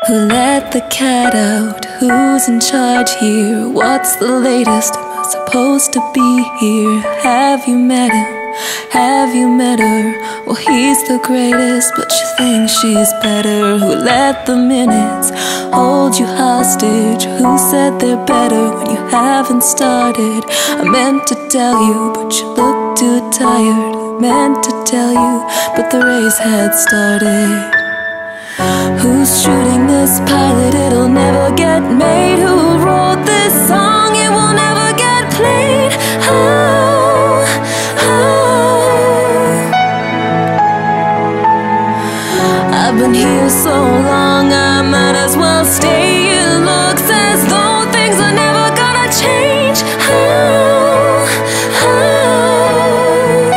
Who let the cat out? Who's in charge here? What's the latest? Am I supposed to be here? Have you met him? Have you met her? Well, he's the greatest, but you think she's better. Who let the minutes hold you hostage? Who said they're better when you haven't started? I meant to tell you, but you look too tired. I meant to tell you, but the race had started. Who's shooting this pilot? It'll never get made. Who wrote this song? It will never get played. Oh, oh. I've been here so long, I might as well stay. It looks as though things are never gonna change. Oh, oh.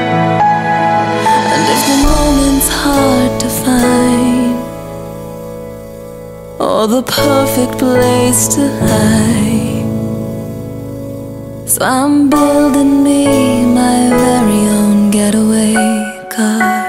And if the moment's hard to find, or the perfect place to hide, so I'm building me my very own getaway car.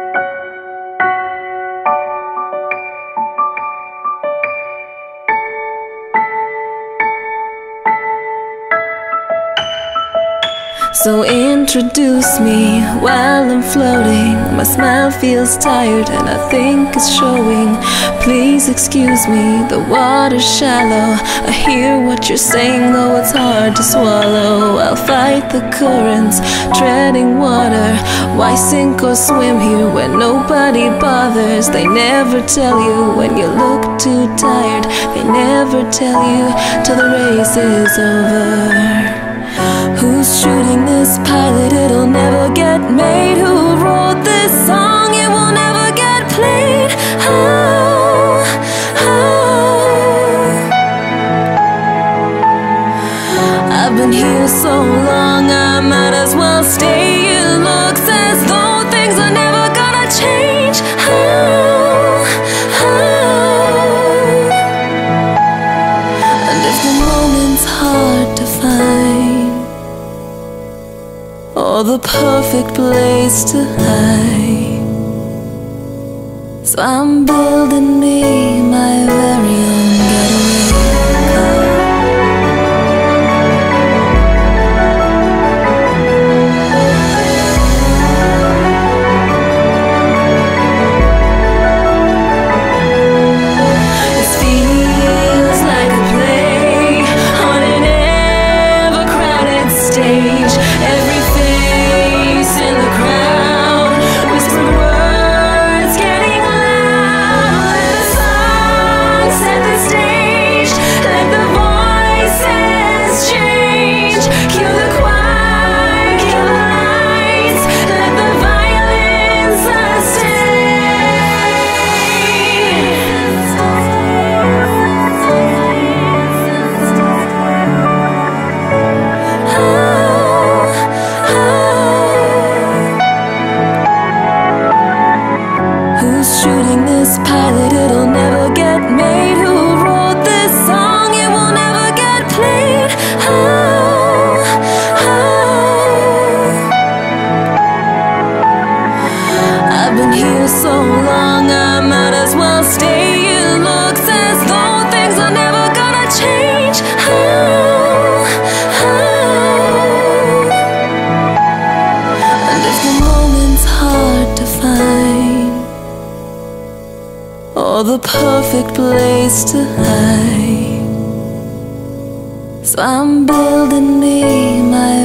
So introduce me while I'm floating. My smile feels tired and I think it's showing. Please excuse me, the water's shallow. I hear what you're saying, though it's hard to swallow. I'll fight the currents, treading water. Why sink or swim here when nobody bothers? They never tell you when you look too tired. They never tell you till the race is over. Who's shooting this pilot? It'll never get made. Who wrote this song? It will never get played. Oh, oh. I've been here so long, I might as well stay. It looks as though things are never gonna change. Oh, oh. And if the moment's hard to find, or the perfect place to hide, so I'm building me my very own getaway car. This feels like a play on an ever-crowded stage. Every face in the crowd, whispered words getting loud. Let the song set the stage, let the voices change. Kill the choir, kill the lights, let the violins Who's shooting this pilot? It'll never get made. Who wrote this song? It will never get played. Oh, oh. I've been here so long, I might as well stay. It looks as though things are never gonna change. Oh, oh. And if the moment's hard to find, or the perfect place to hide, so I'm building me my